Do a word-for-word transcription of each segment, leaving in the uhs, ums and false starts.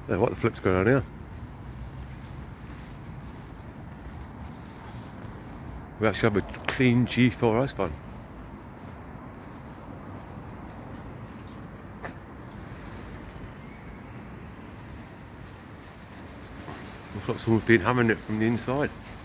Yeah, what the flip's going on here? We actually have a clean G four S van. Looks like someone's been hammering it from the inside.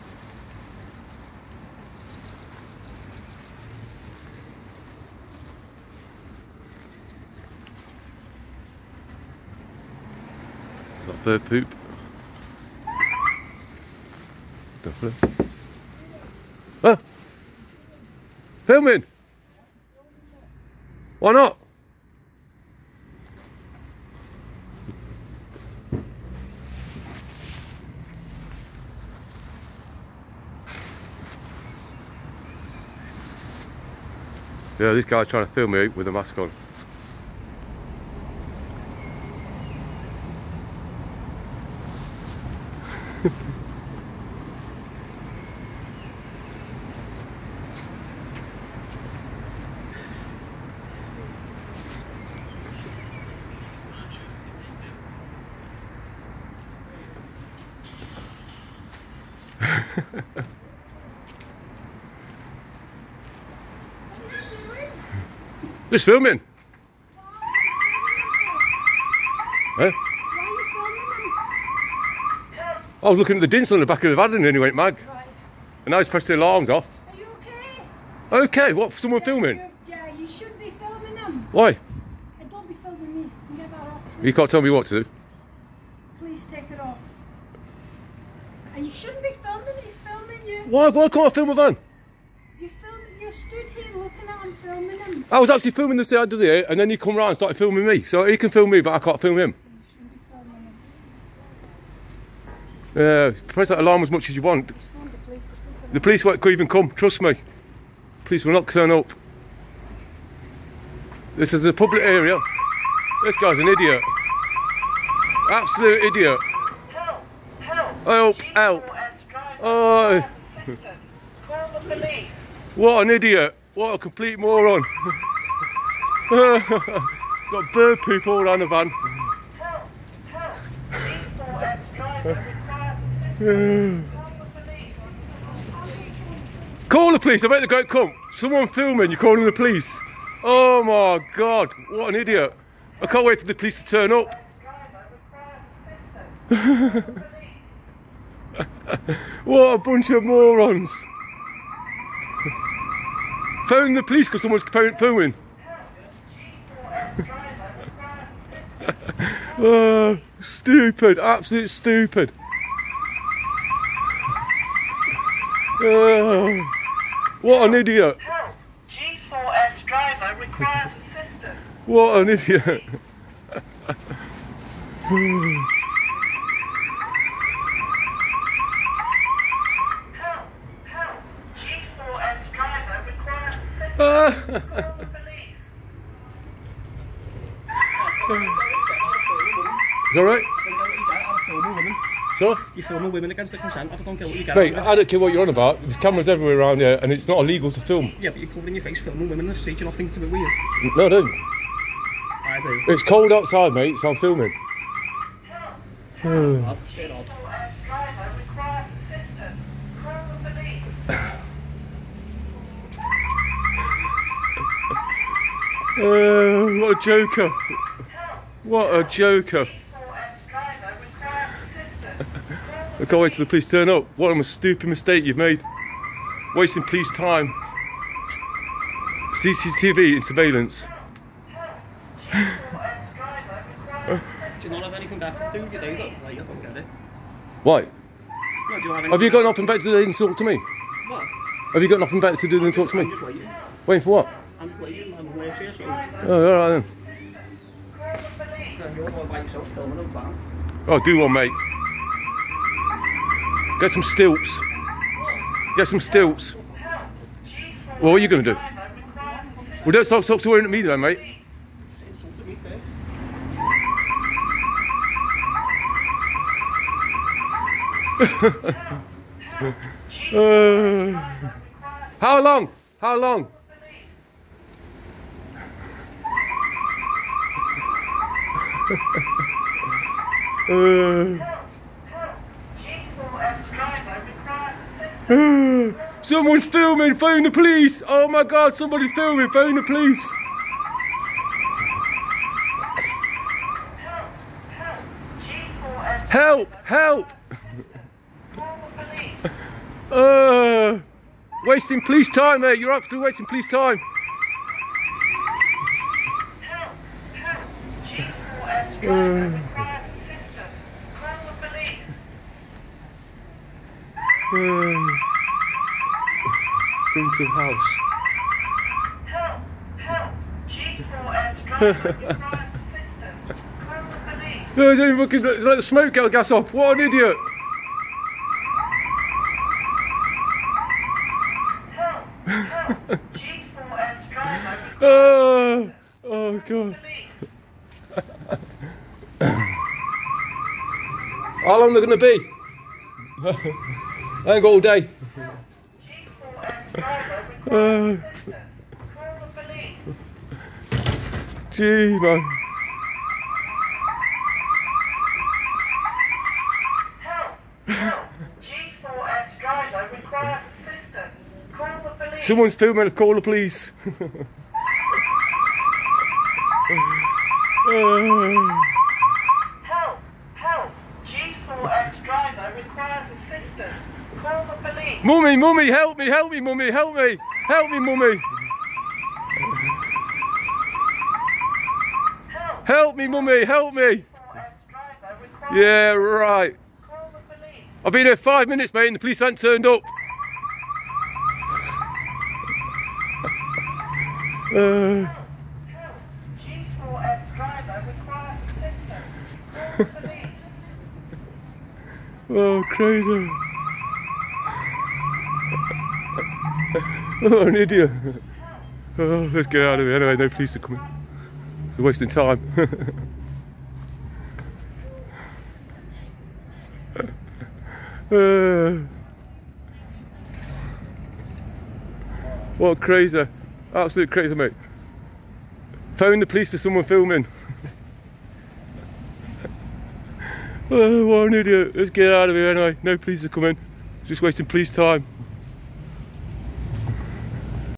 Is that bird poop? Definitely. Huh? Filming? Why not? Yeah, this guy's trying to film me with a mask on. Just filming. Huh? I was looking at the dints on the back of the van and then he went mag. Right. And now he's pressed the alarms off. Are you okay? Okay, what, someone yeah, filming? Yeah, you should be filming them. Why? And don't be filming me. Get that off. You can't tell me what to do. Please take it off. And you shouldn't be filming, he's filming you. Why, why can't I film a van? You film, you stood here looking at him, filming him. I was actually filming the side of the air and then he come round and started filming me. So he can film me but I can't film him. You shouldn't be filming him. Yeah, press that alarm as much as you want. Just phone the police. The police won't even come, trust me. Police will not turn up. This is a public area. This guy's an idiot. Absolute idiot. Help! Help! Help! Help! Oh, Call the police. what an idiot. What a complete moron. Got bird poop all around the van. Help! Help! G four S driver requires assistance. Call the police. Call the police, I bet they're going to come. Someone filming, you're calling the police. Oh my God, what an idiot. I can't wait for the police to turn up. What a bunch of morons. Phone the police because someone's filming. Oh, stupid, absolute stupid. Oh, what an idiot. Help! G four S driver requires assistance. What an idiot. Help! Help! G four S driver requires assistance. Call the police. You alright? So? You're filming women against their consent. I don't care what you get. Mate, I don't care what you're on about. There's cameras everywhere around here and it's not illegal to film. Yeah, but you're covering your face filming women in the street. You're not thinking it's a bit weird. No, I don't. I do. It's cold outside, mate, so I'm filming. Odd. Bit odd. G four S driver requires assistance. Call the police. Uh, what a joker. What a joker. I can't wait till the police turn up. What a stupid mistake you've made. Wasting police time. C C T V and surveillance. Do you not have anything better to do with your day though? Like, I don't get it. Why? No, do you have, Have you got nothing better to do than talk to me? What? Have you got nothing better to do than talk to I'm me? just waiting. Waiting for what? I'm just waiting. I'm working here, so... Oh, alright then. No, you're all by yourself filming them, fam. Oh, do one, mate. Get some stilts. Get some stilts. Well, what are you going to do? Well, don't stop, stop swearing at me then, mate. Insulted me first. uh, how long? How long? Uh, Help! G four S driver requires assistance. uh, someone's filming. Phone the police. Oh my God! Somebody's filming. Phone the police. Help! Help! G four S Help! Help! Call the police. Uh, wasting police time, mate. You're absolutely wasting police time. Help! Help! G four S driver requires assistance. Call the police. Uh, front of house. Help! Help! G four S driver requires assistance. Call the police. No, don't even fucking let the smoke gas off. What an idiot. Help! Help! G four S driver requires Oh, oh God. police. How long are they going to be? I ain't got all day. G four S driver requires Uh, assistance. Call the police. gee, man. Help! Help! G four S driver requires assistance. Call the police. Someone's filming. Call the police. Uh, Help! Help! G four S driver requires assistance. Call the police. Mummy, mummy, help me, help me, mummy, help me, help me, mummy. Help! Help me, mummy, help me. G four S driver requires Yeah, right. Call the police. I've been here five minutes, mate, and the police haven't turned up. Uh, Help! G four S driver requires assistance. Call the police. oh, crazy. Oh, an idiot. Oh, let's get out of here. Anyway, no police are coming. We're wasting time. uh, what crazy. Absolute crazy, mate. Phone the police for someone filming. Oh, what an idiot. Let's get out of here anyway. No police are coming. Just wasting police time.